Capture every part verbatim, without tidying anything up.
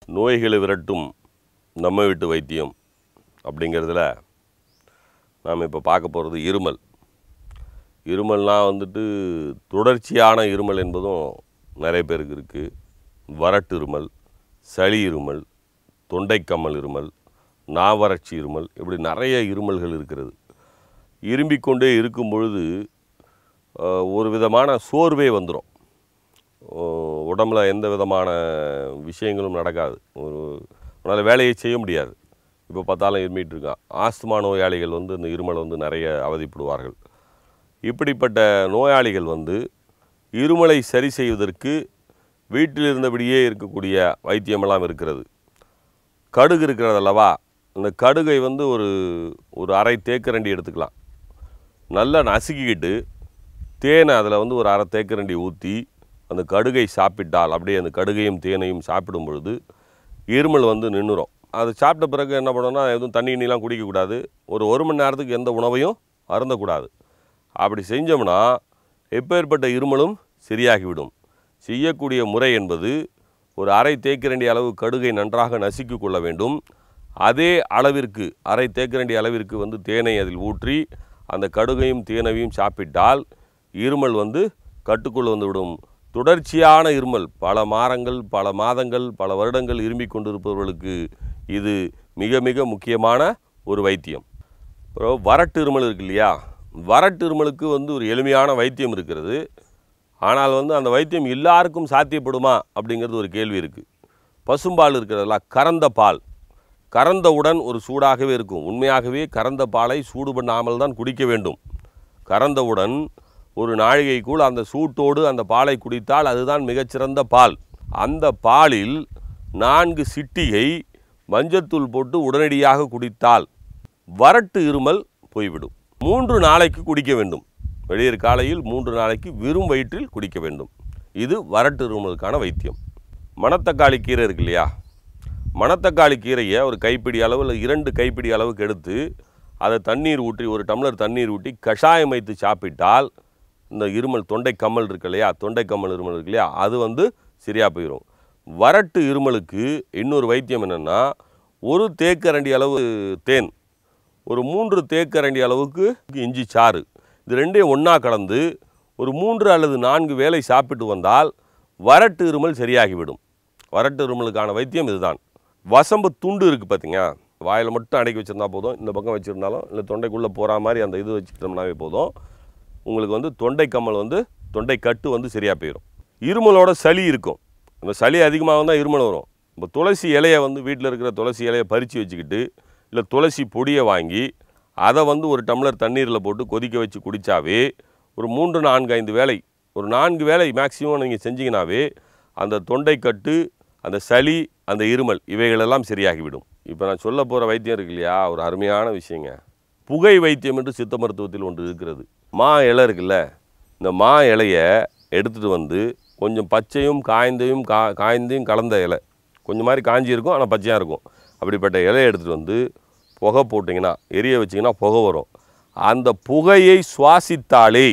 நோய்களை விரட்டும் நம்ம வீட்டு வைத்தியம் அப்படிங்கிறதுல நாம் இப்போ பார்க்க போகிறது இருமல். இருமல்னால் வந்துட்டு தொடர்ச்சியான இருமல் என்பதும் நிறைய பேருக்கு இருக்குது. வறட்டு இருமல், சளி இருமல், தொண்டைக்கம்மல் இருமல், நாவறட்சி இருமல், இப்படி நிறைய இருமல்கள் இருக்கிறது. இரும்பிக்கொண்டே இருக்கும் பொழுது ஒரு விதமான சோர்வே வந்துடும். உடம்புல எந்த விதமான விஷயங்களும் நடக்காது. ஒரு அதனால் வேலையை செய்ய முடியாது. இப்போ பார்த்தாலும் இருமிட்டு இருக்கான். ஆஸ்துமா நோயாளிகள் வந்து இந்த இருமலை வந்து நிறைய அவதிப்படுவார்கள். இப்படிப்பட்ட நோயாளிகள் வந்து இருமலை சரி செய்வதற்கு வீட்டில் இருந்தபடியே இருக்கக்கூடிய வைத்தியமெல்லாம் இருக்கிறது. கடுகு இருக்கிறது அல்லவா, அந்த கடுகை வந்து ஒரு ஒரு அரை தேக்கரண்டி எடுத்துக்கலாம். நல்லா நசுக்கிக்கிட்டு தேனை அதில் வந்து ஒரு அரை தேக்கரண்டி ஊற்றி அந்த கடுகை சாப்பிட்டால், அப்படியே அந்த கடுகையும் தேனையும் சாப்பிடும் பொழுது இருமல் வந்து நின்றுடும். அது சாப்பிட்ட பிறகு என்ன பண்ணணும்னா, எதுவும் தண்ணி தண்ணிலாம் குடிக்கக்கூடாது. ஒரு ஒரு மணி நேரத்துக்கு எந்த உணவையும் அருந்தக்கூடாது. அப்படி செஞ்சோம்னா எப்பேற்பட்ட இருமலும் சரியாகிவிடும். செய்யக்கூடிய முறை என்பது, ஒரு அரை தேக்கரண்டி அளவு கடுகை நன்றாக நசுக்கி கொள்ள வேண்டும். அதே அளவிற்கு அரை தேக்கரண்டி அளவிற்கு வந்து தேனை அதில் ஊற்றி அந்த கடுகையும் தேனையும் சாப்பிட்டால் இருமல் வந்து கட்டுக்குள் வந்து விடும். தொடர்ச்சியான இருமல், பல மாதங்கள் பல மாதங்கள் பல வருடங்கள் இருமிக் கொண்டிருப்பவர்களுக்கு இது மிக மிக முக்கியமான ஒரு வைத்தியம். அப்புறம் வறட்டு இருமல் இருக்கு இல்லையா, வறட்டு இருமலுக்கு வந்து ஒரு எளிமையான வைத்தியம் இருக்கிறது. ஆனால் வந்து அந்த வைத்தியம் எல்லாருக்கும் சாத்தியப்படுமா அப்படிங்கிறது ஒரு கேள்வி இருக்குது. பசும்பால் இருக்கிறதுல, கறந்த பால், கறந்தவுடன் ஒரு சூடாகவே இருக்கும். உண்மையாகவே கறந்த பாலை சூடு பண்ணாமல் தான் குடிக்க வேண்டும். கறந்தவுடன் ஒரு நாழிகைக்குள் அந்த சூட்டோடு அந்த பாலை குடித்தால் அதுதான் மிகச்சிறந்த பால். அந்த பாலில் நான்கு சிட்டிகை மஞ்சத்தூள் போட்டு உடனடியாக குடித்தால் வறட்டு இருமல் போய்விடும். மூன்று நாளைக்கு குடிக்க வேண்டும். வெளியர் காலையில் மூன்று நாளைக்கு வெறும் வயிற்றில் குடிக்க வேண்டும். இது வறட்டு இருமலுக்கான வைத்தியம். மணத்தக்காளி கீரை இருக்கு இல்லையா, மணத்தக்காளி கீரையை ஒரு கைப்பிடி அளவு இல்லை இரண்டு கைப்பிடி அளவுக்கு எடுத்து அதை தண்ணீர் ஊற்றி, ஒரு டம்ளர் தண்ணீர் ஊற்றி கஷாயம் வைத்து சாப்பிட்டால் இந்த இருமல், தொண்டை கம்மல் இருக்கு இல்லையா, தொண்டை கம்மல் இருமல் இருக்கு இல்லையா, அது வந்து சரியாக போயிடும். வறட்டு இருமலுக்கு இன்னொரு வைத்தியம் என்னென்னா, ஒரு தேக்கரண்டி அளவு தேன், ஒரு மூன்று தேக்கரண்டி அளவுக்கு இஞ்சி சாறு, இது ரெண்டையும் ஒன்றா கலந்து ஒரு மூன்று அல்லது நான்கு வேளை சாப்பிட்டு வந்தால் வறட்டு இருமல் சரியாகிவிடும். வறட்டு இருமலுக்கான வைத்தியம் இதுதான். வசம்பு துண்டு இருக்குது பார்த்திங்க, வாயில் மட்டும் அடக்கி வச்சுருந்தா போதும். இந்த பக்கம் வச்சுருந்தாலும் இல்லை தொண்டைக்குள்ளே போகிற மாதிரி அந்த இது வச்சுக்கிட்டோம்னாவே போதும். உங்களுக்கு வந்து தொண்டை கம்மல் வந்து தொண்டை கட்டு வந்து சரியாக போயிடும். இருமலோட சளி இருக்கும். அந்த சளி அதிகமாக தான் இருமல் வரும். இப்போ துளசி இலையை வந்து வீட்டில் இருக்கிற துளசி இலையை பறித்து வச்சுக்கிட்டு, இல்லை துளசி பொடியை வாங்கி அதை வந்து ஒரு டம்ளர் தண்ணீரில் போட்டு கொதிக்க வச்சு குடித்தாவே ஒரு மூன்று நான்கு ஐந்து வேளை, ஒரு நான்கு வேளை மேக்சிமம் நீங்கள் செஞ்சிங்கனாவே அந்த தொண்டை கட்டு, அந்த சளி, அந்த இருமல் இவைகளெல்லாம் சரியாகிவிடும். இப்போ நான் சொல்ல போகிற வைத்தியம் இருக்கு இல்லையா, ஒரு அருமையான விஷயங்க. புகை வைத்தியம் என்று சித்த மருத்துவத்தில் ஒன்று இருக்கிறது. மா இலை இருக்குல்ல, இந்த மா இலையை எடுத்துகிட்டு வந்து கொஞ்சம் பச்சையும் காய்ந்தையும் கா காய்ந்தையும் கலந்த இலை, கொஞ்சம் மாதிரி காஞ்சி இருக்கும் ஆனால் பச்சையாக இருக்கும். அப்படிப்பட்ட இலையை எடுத்துகிட்டு வந்து புகை போட்டிங்கன்னா, எரிய வச்சிங்கன்னா புகை வரும். அந்த புகையை சுவாசித்தாலே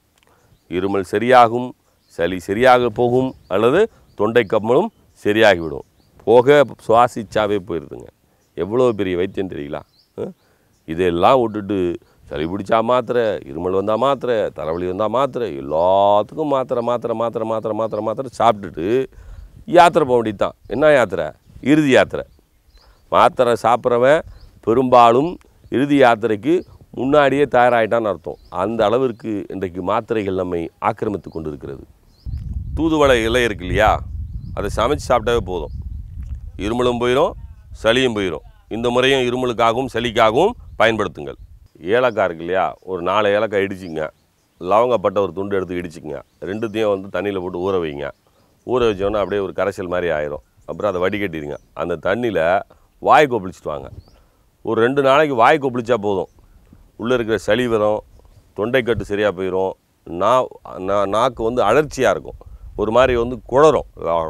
இருமல் சரியாகும், சளி சரியாக போகும், அல்லது தொண்டை கம்மலும் சரியாகிவிடும். புகை சுவாசிச்சாவே போயிடுதுங்க. எவ்வளோ பெரிய வைத்தியம் தெரியலா. இதெல்லாம் விட்டுட்டு சளி பிடிச்சா மாத்திரை, இருமல் வந்தால் மாத்திரை, தலைவலி வந்தால் மாத்திரை, எல்லாத்துக்கும் மாத்திரை மாத்திரை மாத்திரை மாத்திரை மாத்திரை மாத்திரை சாப்பிட்டுட்டு யாத்திரை போக வேண்டியது தான். என்ன யாத்திரை? இறுதி யாத்திரை. மாத்திரை சாப்பிட்றவன் பெரும்பாலும் இறுதி யாத்திரைக்கு முன்னாடியே தயாராகிட்டான்னு அர்த்தம். அந்த அளவிற்கு இன்றைக்கு மாத்திரைகள் நம்மை ஆக்கிரமித்து கொண்டு இருக்கிறது. தூதுவளை இலை இருக்கு இல்லையா, அதை சமைச்சு சாப்பிட்டாவே போதும். இருமலும் போயிடும், சளியும் போயிடும். இந்த முறையும் இருமலுக்காகவும் சளிக்காகவும் பயன்படுத்துங்கள். ஏலக்காய் இருக்கு இல்லையா, ஒரு நாலு ஏலக்காய் இடிச்சிங்க, லவங்கப்பட்ட ஒரு துண்டு எடுத்து இடிச்சிக்கங்க. ரெண்டுத்தையும் வந்து தண்ணியில் போட்டு ஊற வைங்க. ஊற வச்சோன்னா அப்படியே ஒரு கரைசல் மாதிரி ஆயிரும். அப்புறம் அதை வடிகட்டிடுங்க. அந்த தண்ணியில் வாய் கொப்பளிச்சிட்டு வாங்க. ஒரு ரெண்டு நாளைக்கு வாய் கொப்பளிச்சா போதும். உள்ளே இருக்கிற சளி வரும், தொண்டைக்கட்டு சரியாக போயிடும். நா நாக்கு வந்து அலர்ச்சியாக இருக்கும், ஒரு மாதிரி வந்து குளரும்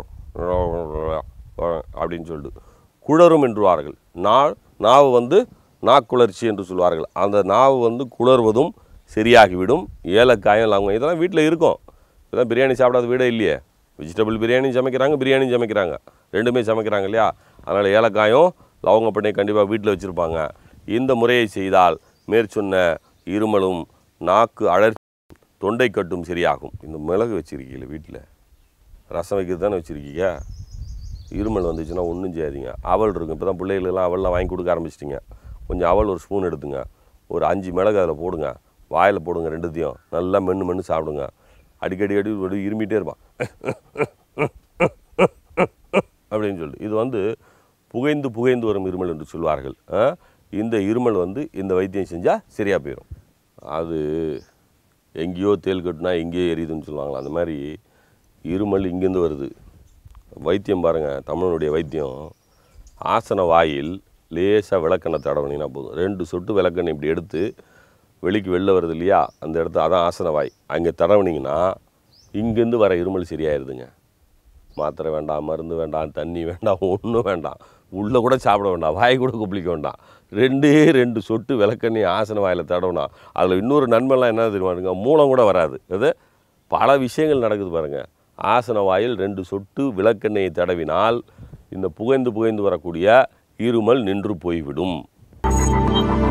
அப்படின்னு சொல்லிட்டு குளரும் என்றுவார்கள். நா நாவு வந்து நாக்குளர்ச்சி என்று சொல்வார்கள். அந்த நாவு வந்து குளர்வதும் சரியாகிவிடும். ஏலக்காயும் லவங்கம் இதெல்லாம் வீட்டில் இருக்கும். இதெல்லாம் பிரியாணி சாப்பிடாத வீடே இல்லையே. வெஜிடபிள் பிரியாணியும் சமைக்கிறாங்க, பிரியாணியும் சமைக்கிறாங்க, ரெண்டுமே சமைக்கிறாங்க இல்லையா? அதனால் ஏலக்காயும் லவங்கப்பட்டையும் கண்டிப்பாக வீட்டில் வச்சுருப்பாங்க. இந்த முறையை செய்தால் மேற்சொன்ன இருமலும் நாக்கு அழற்சி தொண்டை கட்டும் சரியாகும். இந்த மிளகு வச்சுருக்கீங்கள வீட்டில், ரசம் வைக்கிறது தானே வச்சுருக்கீங்க. இருமல் வந்துச்சுன்னா ஒன்றும் செய்யாதீங்க. அவல் இருக்கும், இப்போ தான் பிள்ளைகளெல்லாம் அவல்லாம் வாங்கி கொடுக்க ஆரம்பிச்சிட்டிங்க. கொஞ்சம் அவல் ஒரு ஸ்பூன் எடுத்துங்க, ஒரு அஞ்சு மிளகு அதில் போடுங்க, வாயில் போடுங்க, ரெண்டுத்தையும் நல்லா மென்று மென்று சாப்பிடுங்க. அடிக்கடி அடி இருமிகிட்டே இருப்பான் அப்படின்னு சொல்லி. இது வந்து புகைந்து புகைந்து வரும் இருமல் என்று சொல்வார்கள். இந்த இருமல் வந்து இந்த வைத்தியம் செஞ்சால் சரியாக போயிடும். அது எங்கேயோ தேல் கட்டுனா எங்கேயோ எரியுதுன்னு சொல்லுவாங்களா, அந்த மாதிரி இருமல் இங்கேருந்து வருது. வைத்தியம் பாருங்கள், தமிழனுடைய வைத்தியம். ஆசன வாயில் லேசாக விளக்கெண்ணெய் தடவினீங்கன்னா போதும். ரெண்டு சொட்டு விளக்கெண்ணெய் இப்படி எடுத்து வெளிக்கு வெளில வருது இல்லையா, அந்த இடத்த அதான் ஆசன வாய், அங்கே தடவினீங்கன்னா இங்கேருந்து வர இருமல் சரியாயிருதுங்க. மாத்திரை வேண்டாம், மருந்து வேண்டாம், தண்ணி வேண்டாம், ஒன்றும் வேண்டாம், உள்ளே கூட சாப்பிட வேண்டாம், வாய் கூட குப்பிளிக்க வேண்டாம். ரெண்டே ரெண்டு சொட்டு விளக்கெண்ணெய் ஆசன வாயில் தடவினா அதில் இன்னொரு நன்மைலாம் என்ன தெரியுமாங்க, மூலம் கூட வராது. அது பல விஷயங்கள் நடக்குது பாருங்கள். ஆசன வாயில் ரெண்டு சொட்டு விளக்கெண்ணெயை தடவினால் இந்த புகைந்து புகைந்து வரக்கூடிய இருமல் நின்று போய்விடும்.